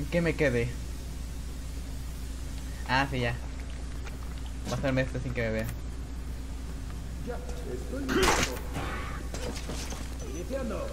¿Qué me quedé? Ah, sí, ya. Pasarme esto sin que me vea. Ya, estoy listo. Iniciando.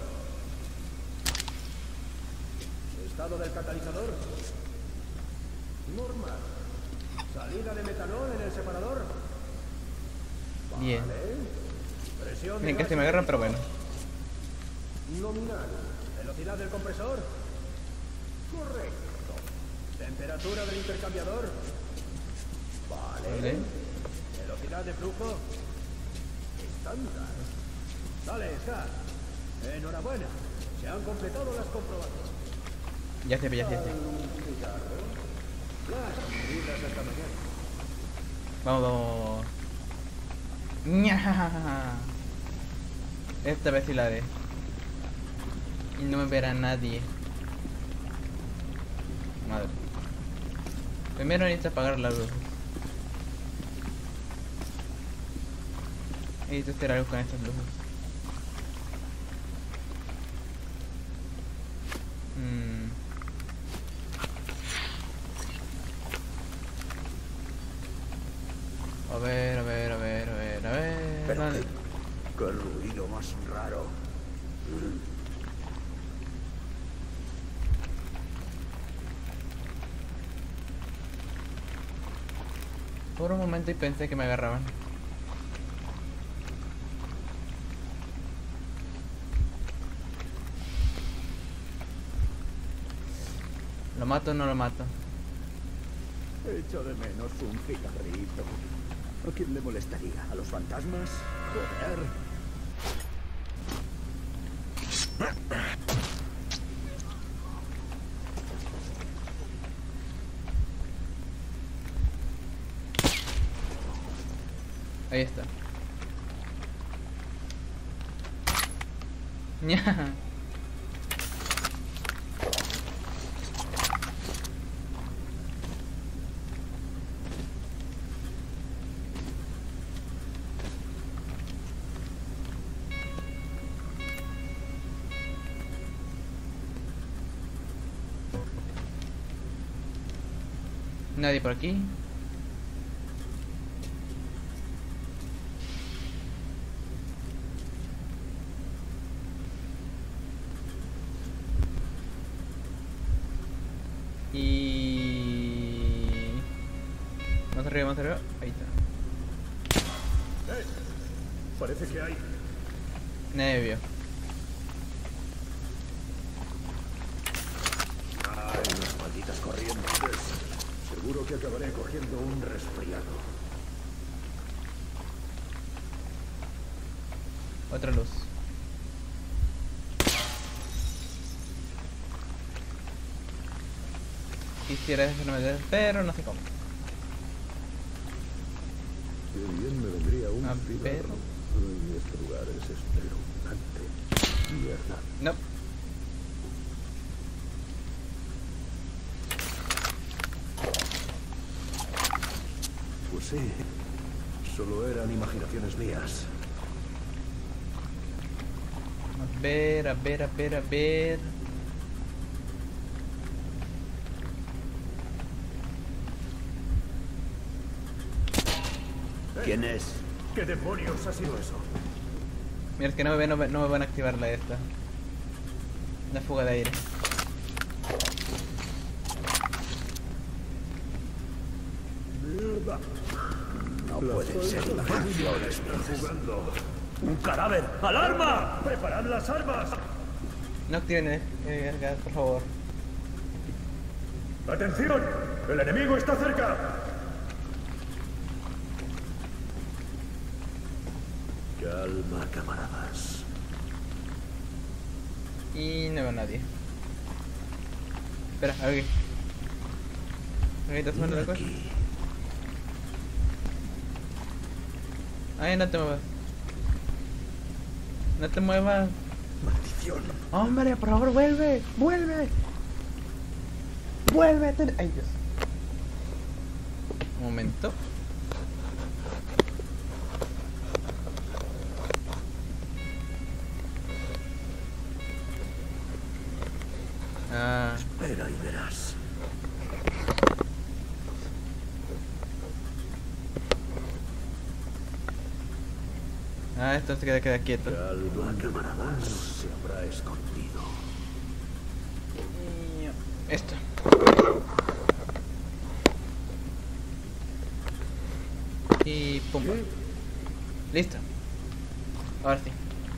Estado del catalizador. Normal. Salida de metanol en el separador. Bien. Vale. Presión de Miren, casi gas me agarran, pero bueno. nominal. Velocidad del compresor. Correcto. Temperatura del intercambiador. Vale. Vale. Velocidad de flujo. Estándar. Dale, Scar. Enhorabuena. Se han completado las comprobaciones. Ya sé, ya sé, ya sé. Flash, vibras hasta mañana. Vamos, vamos. ¡Ña! Esta vez sí la haré. Y no me verá nadie. Madre. Primero necesito apagar la luz. Necesito hacer algo con estas luces. A ver, a ver, a ver, a ver, a ver. Pero Vale. qué ruido más raro. Por un momento y pensé que me agarraban. ¿Lo mato o no lo mato? Echo de menos un cigarrito. ¿A quién le molestaría? ¿A los fantasmas? Joder. Ahí está. Ña. Nadie por aquí. Y... Más arriba, más arriba. Ahí está. Parece que hay. Nadie me vio. Ay, las malditas corrientes. Seguro que acabaré cogiendo un resfriado. Otra luz. Quisiera hacerme meter, pero no sé cómo. Qué bien me vendría un A ver. cigarro. Ay, este lugar es espeluznante. Mierda. No. Pues sí. Solo eran imaginaciones mías. A ver, a ver, a ver, a ver. ¿Quién es? ¿Qué demonios ha sido eso? Mira, es que no me, no me van a activar la esta. La fuga de aire. Mierda. No pueden ser imaginaciones mías. ¡Un cadáver! ¡Alarma! ¡Preparad las armas! No activen el gas, por favor. ¡Atención! ¡El enemigo está cerca! Calma, camaradas. Y no veo a nadie. Espera, a ver qué. ¿Ahí está sonando la cosa? Aquí. Ay, no te muevas. No te muevas. Maldición. Hombre, por favor, vuelve. Vuelve. Vuelve. Ay, Dios. Un momento. Ah, Espera y verás. Ah, esto se queda quieto. Calma, camaradas. Se habrá escondido. Esto. Y pum. Listo. Ahora sí.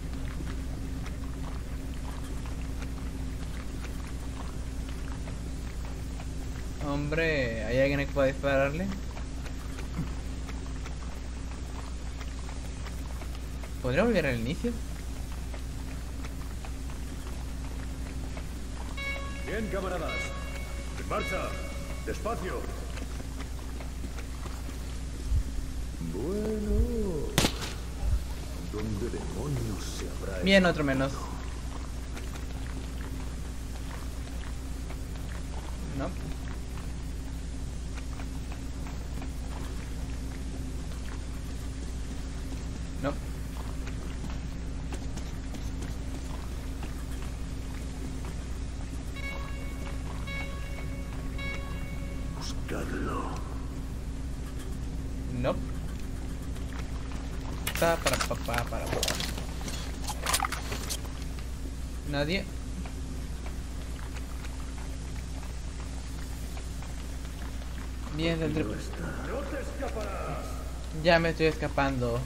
Hombre, ¿hay alguien que pueda dispararle? ¿Podría volver al inicio? Bien, camaradas. En marcha. Despacio. Bueno. ¿Dónde demonios se habrá Bien, otro menos. No. No. buscarlo? No. Para. Nadie. Bien, No está. No te escaparás. ya me estoy escapando.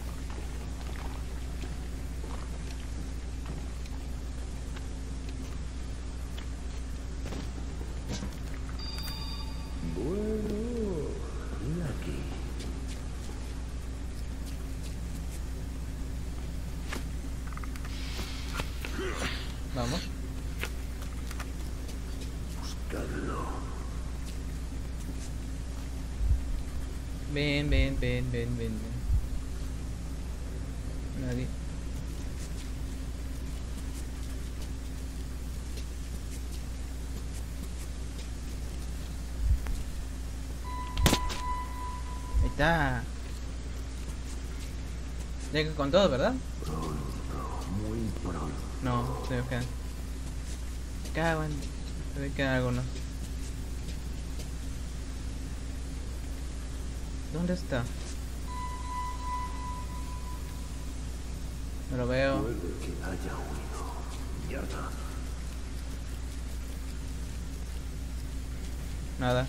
Bueno. Y aquí. Vamos. Buscarlo. Ven. Nadie. Ahí está. Llega con todo, ¿verdad? Muy pronto. No, se me quedan. Cago en... Se me quedan algunos. ¿Dónde está? No lo veo. Puede que haya huido. Mierda. Nada.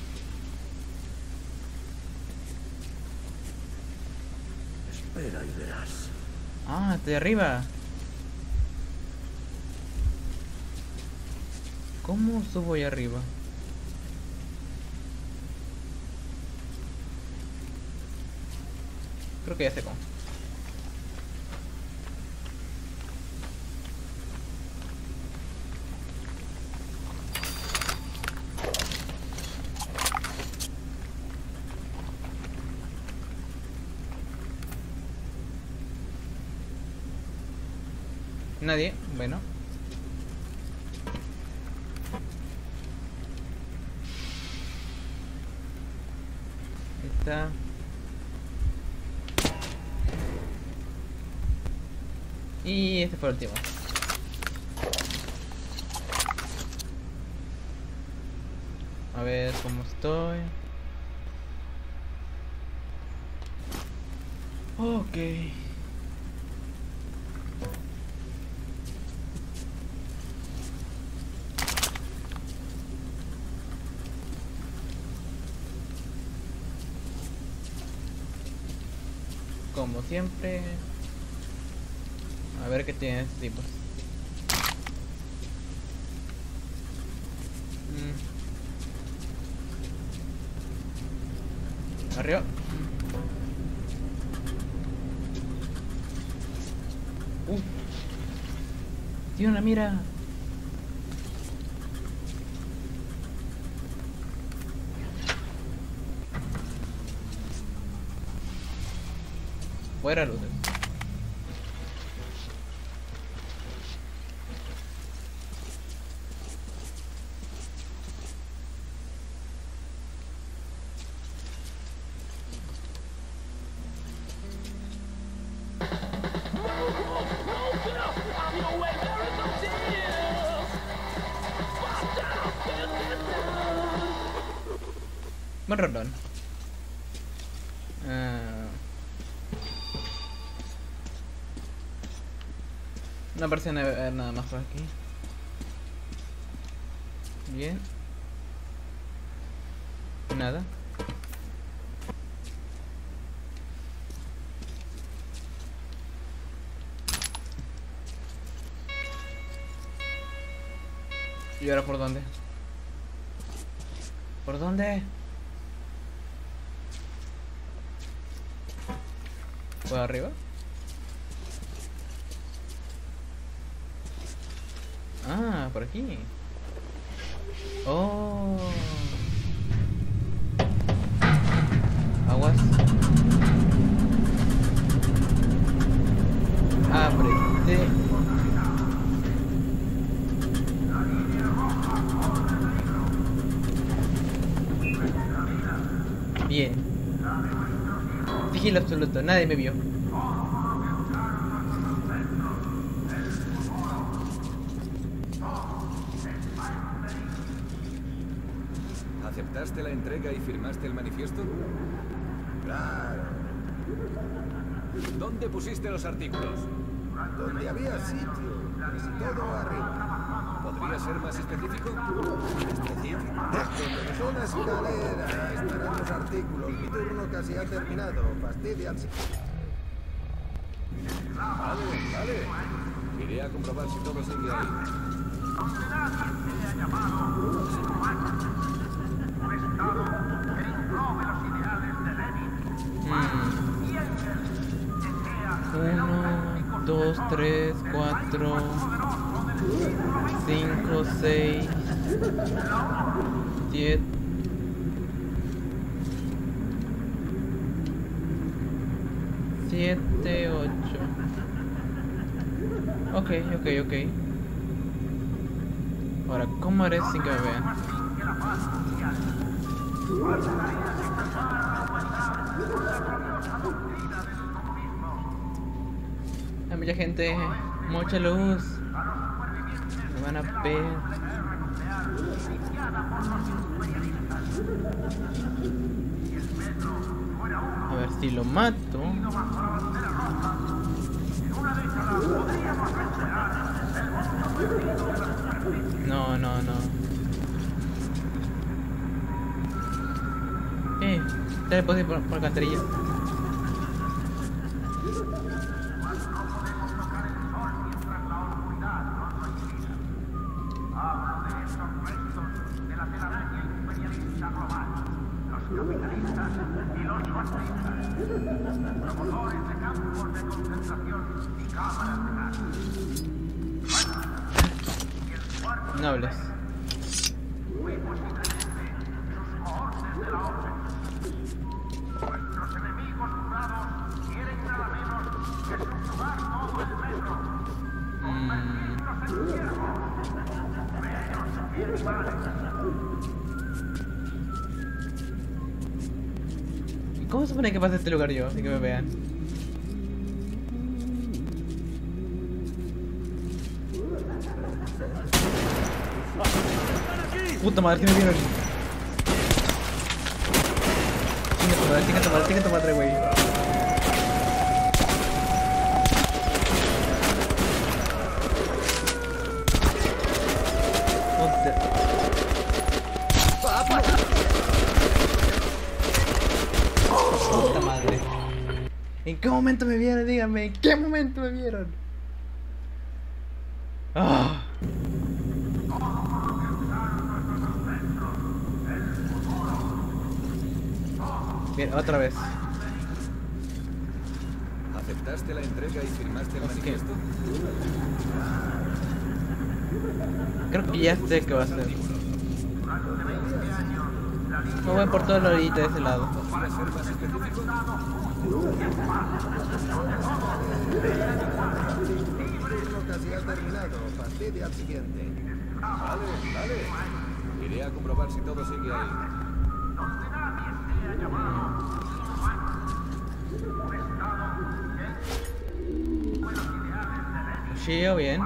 Espera y verás. Ah, estoy arriba. ¿Cómo subo ahí arriba? Creo que ya sé cómo. Nadie, bueno. Ahí está. Y este fue el último. A ver cómo estoy. Ok. Como siempre. A ver qué tienen estos tipos. Arriba. Tiene una mira. Fuera luces. Buen rolón. No parece haber nada más por aquí. Bien. Nada. ¿Y ahora por dónde? ¿Por dónde? ¿Por arriba? Ah, por aquí. Oh. Aguas. Ábrete. Bien. Sigilo absoluto, nadie me vio. ¿Aceptaste la entrega y firmaste el manifiesto? Claro. ¿Dónde pusiste los artículos? Donde había sitio. Casi todo arriba. ¿Podría ser más específico? ¿Específico? Donde son la escalera estarán los artículos. Mi turno casi ha terminado. Fastidia al siguiente. Vale. Iré a comprobar si todo sigue ahí. 1, 2, 3, 4, 5, 6, 7. 7, 8. Ok. Ahora, ¿cómo haré sin que me vean? Hay mucha gente, mucha luz. Me van a ver. A ver si lo mato. No. Ya puedo ir por alcantarilla. Nobles. ¿Y cómo se supone que pasa este lugar yo? Así que me vean. Puta madre, que me vieron. Chinga tu madre, güey. Puta madre. ¿En qué momento me vieron? Díganme, ¿en qué momento me vieron? Ah. Bien, otra vez. ¿Aceptaste la entrega y firmaste el manifiesto? Creo que ya sé qué va a hacer. Me voy por toda la orillita de ese lado. ¿Podría ser más específico? Casi ha terminado. Fastidia al siguiente. Vale. Iré a comprobar si todo sigue ahí. Cuchillo, bien.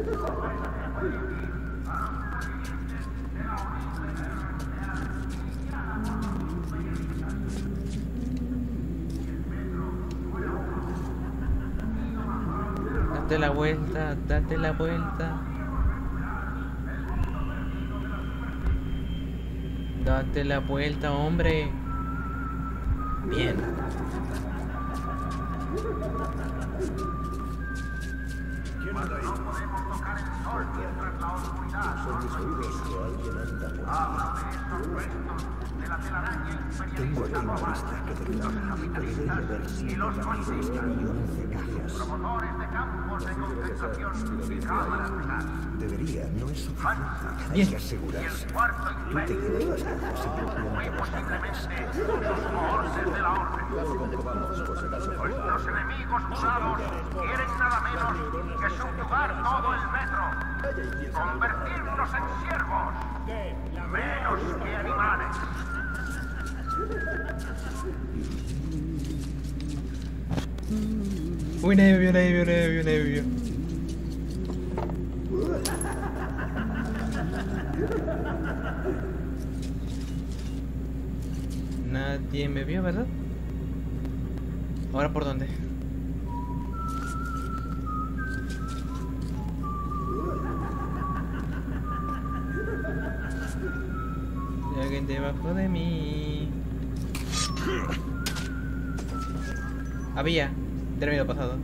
Date la vuelta, date la vuelta. Date la vuelta, hombre. Bien. ¿Quién anda ahí? Son mis oídos o alguien anda por aquí. Tengo aquí una lista que debería haber sido la misma y 11 cajas. Debería, no es suficiente. Hay que asegurarse. Tú te llevas las cajas y yo cuento las cajas. Ya lo comprobamos, por si acaso. Los enemigos jurados quieren nada menos que subyugar todo el metro, convertirnos en siervos, menos que animales. Uy, nadie me vio. Nadie me vio, ¿verdad? ¿Ahora por dónde? Hay alguien debajo de mí. Había. Terminado pasado.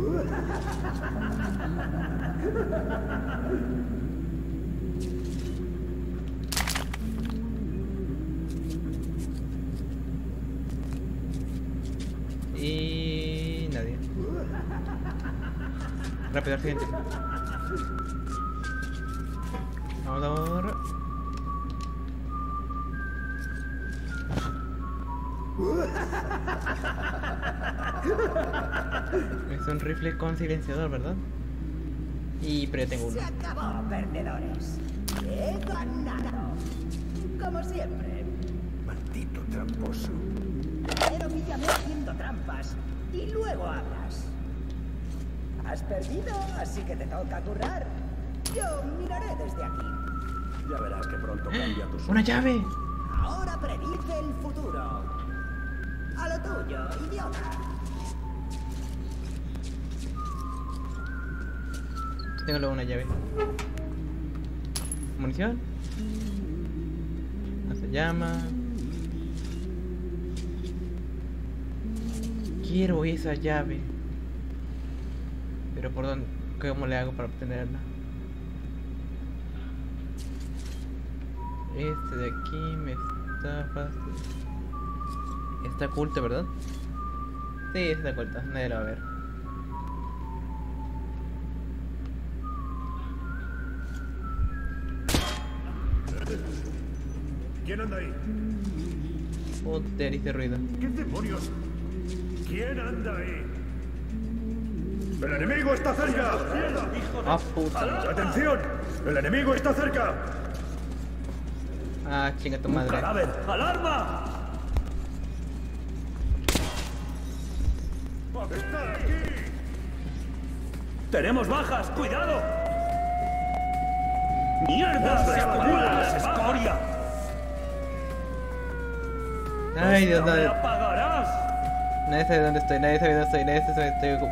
Y nadie. Rápido al siguiente. Vamos ahora. Es un rifle con silenciador, ¿verdad? Pero yo tengo uno. Se acabó, perdedores. He ganado. Como siempre. Maldito tramposo. Pero píllame haciendo trampas y luego hablas. Has perdido, así que te toca currar. Yo miraré desde aquí. Ya verás que pronto cambia tu ¡Una llave! Ahora predice el futuro. A lo tuyo, idiota. Tengo luego una llave. Munición. No se llama. Quiero esa llave. Pero por dónde, ¿cómo le hago para obtenerla? Este de aquí me está fácil. Está oculto, ¿verdad? Sí, está oculto, nadie lo va a ver. ¿Quién anda ahí? Joder, hice ruido. ¿Qué demonios? ¿Quién anda ahí? ¡El enemigo está cerca! Ah, puta. ¡Atención! ¡El enemigo está cerca! Ah, chinga tu ¡Un madre. cadáver! ¡Alarma! ¡Está aquí! ¡Tenemos bajas! ¡Cuidado! ¡Mierda! ¡Escoria! Ay, Dios, ¡No me nadie, apagarás! nadie sabe dónde estoy, nadie sabe dónde estoy, nadie sabe dónde estoy.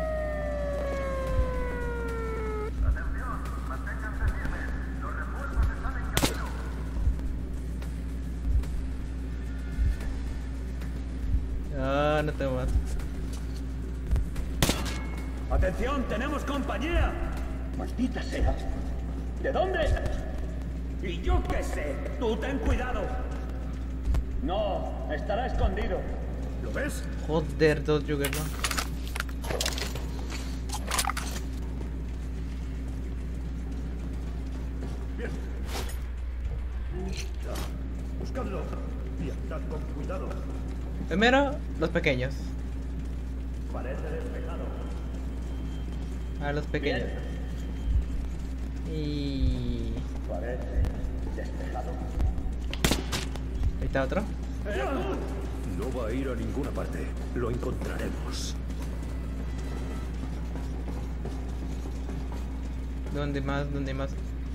Ah, no tengo más. ¡Atención! ¡Tenemos compañía! ¡Maldita sea! ¿De dónde? ¿Y yo qué sé? ¡Tú ten cuidado! No, estará escondido. ¿Lo ves? Joder, dos Juggernaut. Bien. Buscadlo. Y andad con cuidado. Primero, los pequeños. Parece despejado. A los pequeños. Y... Parece despejado. ahí está otro. No va a ir a ninguna parte. Lo encontraremos. ¿Dónde más? ¿Dónde más?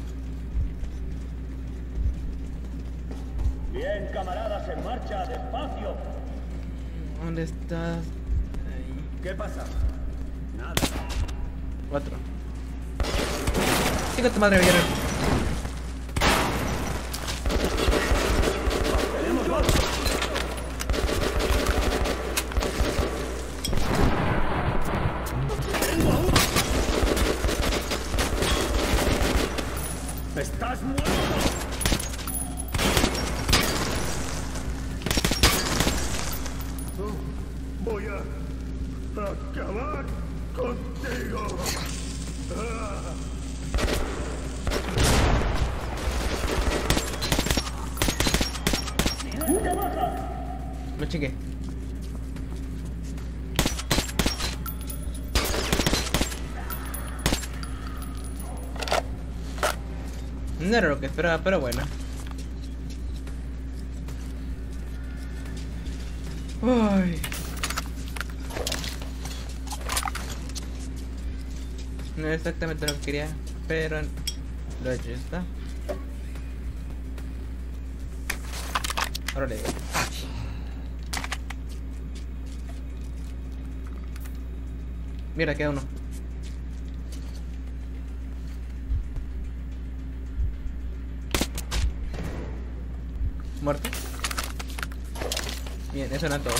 Bien, camaradas, en marcha, despacio. ¿Dónde estás? Ahí. ¿Qué pasa? Nada. 4. Chica tu madre, Villarreal. Tenemos gol. Tengo a uno. ¡Estás muerto! Voy a acabar contigo. Lo chingué. No era lo que esperaba, pero bueno. Uy. No es exactamente lo que quería, pero lo hecho está. Ahora le digo. Mira, queda uno. Muerto. Bien, eso era todo.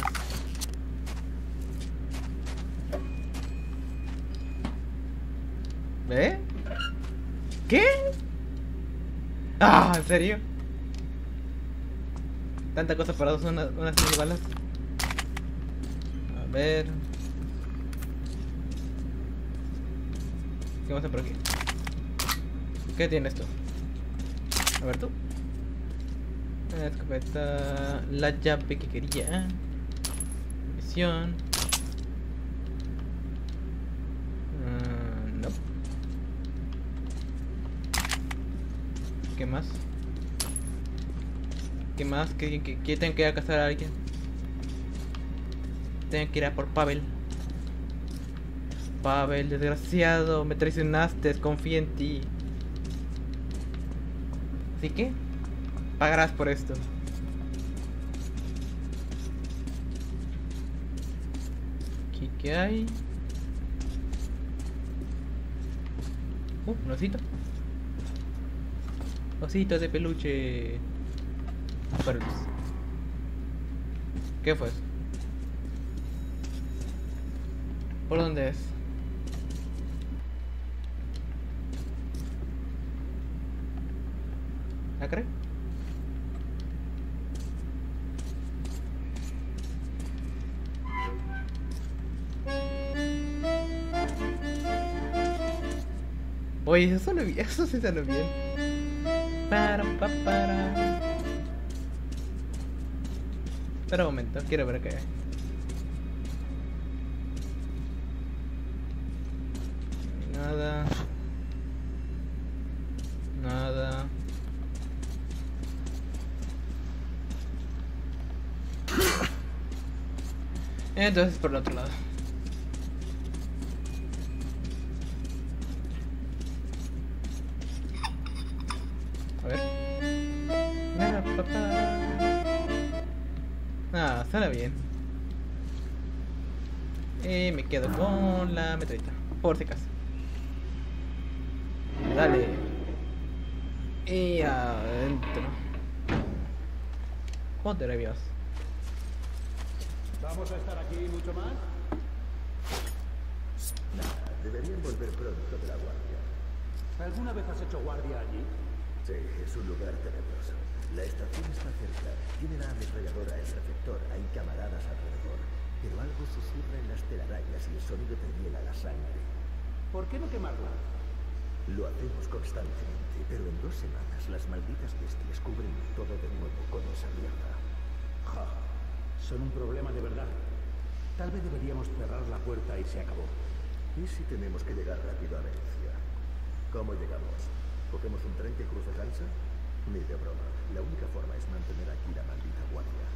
¿Ve? ¿Qué? Ah, ¿en serio? Tanta cosa para unas 6 balas. A ver. ¿Qué vamos a hacer por aquí? ¿Qué tiene esto? A ver tú. La escopeta. La llave que quería. Misión. No. ¿Qué más? ¿Qué más? ¿Qué tengo que ir a cazar a alguien? Tengo que ir a por Pavel. Pavel, desgraciado, me traicionaste, confío en ti. Así que pagarás por esto. ¿Aquí qué hay? Un osito. Osito de peluche. Perros. ¿Qué fue eso? ¿Por dónde es? ¿La cree? Oye, eso suena bien, eso sí suena bien. Para. Espera un momento, quiero ver qué hay. Nada. Nada. Entonces por el otro lado. A ver. Ah, suena bien. Y me quedo con la metralleta, por si acaso. Dale. Y adentro. Joder, Dios. ¿Vamos a estar aquí mucho más? Nada, deberían volver pronto de la guardia. ¿Alguna vez has hecho guardia allí? Sí, es un lugar tenebroso. La estación está cerca. Tiene la ametralladora, el reflector. Hay camaradas alrededor. Pero algo susurra en las telarañas y el sonido te hiela la sangre. ¿Por qué no quemarla? Lo hacemos constantemente, pero en 2 semanas las malditas bestias cubren todo de nuevo con esa mierda. Ja, son un problema de verdad. Tal vez deberíamos cerrar la puerta y se acabó. ¿Y si tenemos que llegar rápido a Venecia? ¿Cómo llegamos? ¿Cogemos un tren que cruce Hansa? Ni de broma. La única forma es mantener aquí la maldita guardia.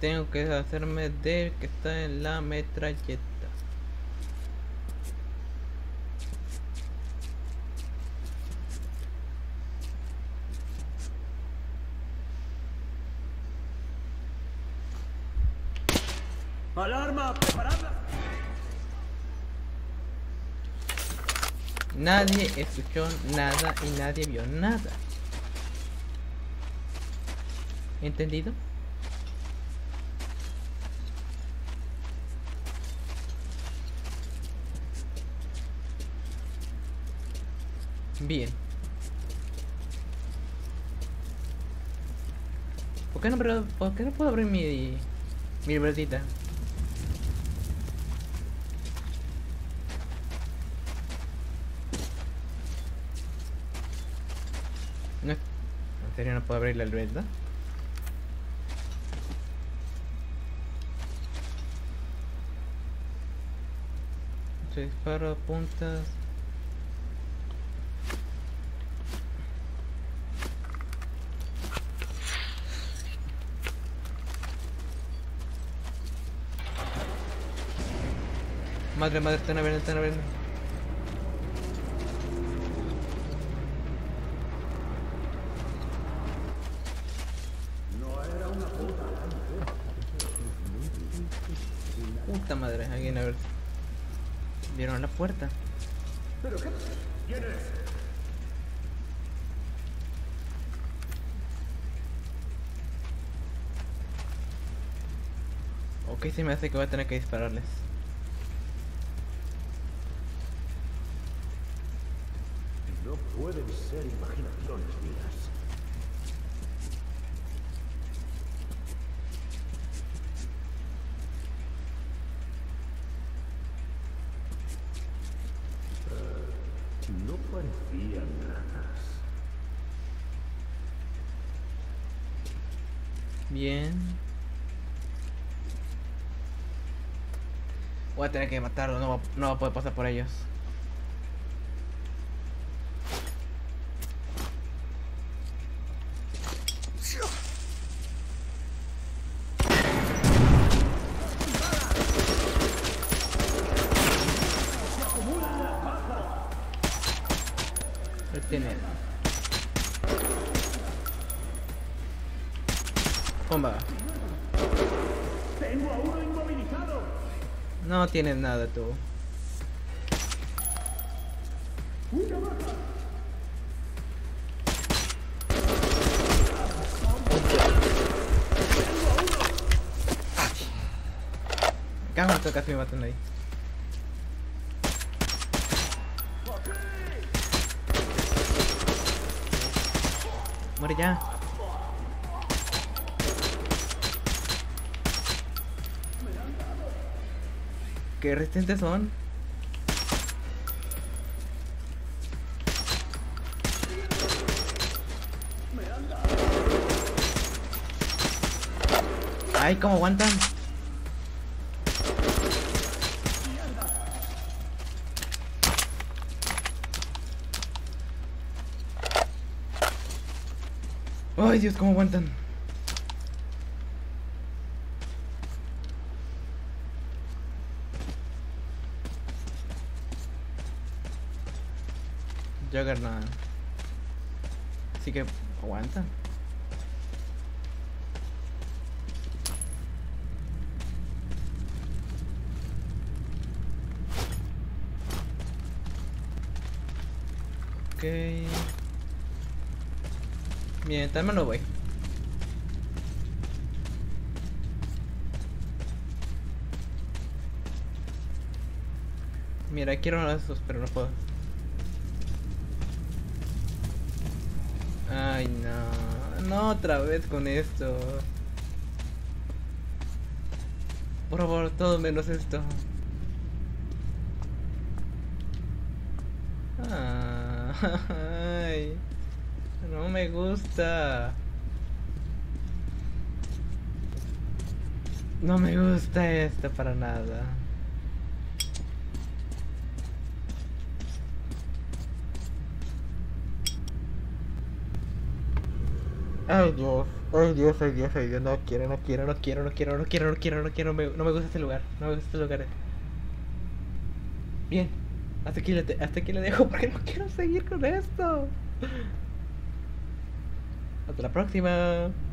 tengo que hacerme del que está en la metralleta. ¡Alarma! ¡Preparadla! Nadie escuchó nada y nadie vio nada. ¿Entendido? Bien. ¿Por qué no puedo abrir mi libretita? No, ¿en serio no puedo abrir la libreta? Se disparo, puntas. Madre, están abriendo, están abriendo. Puta madre, alguien a ver. ¿Vieron la puerta? ¿Pero qué? ¿Quién es? Ok, se me hace que voy a tener que dispararles. No pueden ser imaginaciones mías. No parecían ratas. Bien. Voy a tener que matarlo, no va a poder pasar por ellos. Retiene. Bomba. ¡Tengo a uno inmovilizado! No tienes nada tú. Cago en todo, casi me matan ahí. Muere ya. ¿Qué resistentes son? Ay, ¿cómo aguantan? Ay, Dios, ¿cómo aguantan? Juggernaut. Así que aguantan. Ok. Bien, tal vez no voy. Mira, quiero uno de esos, pero no puedo. Ay, no. No otra vez con esto. Por favor, todo menos esto. Ay, no me gusta. No me gusta esto para nada. Ay Dios, ay Dios, ay Dios, ay Dios, no quiero, no me gusta este lugar, no me gusta este lugar. Bien, hasta aquí le dejo porque no quiero seguir con esto. Hasta la próxima.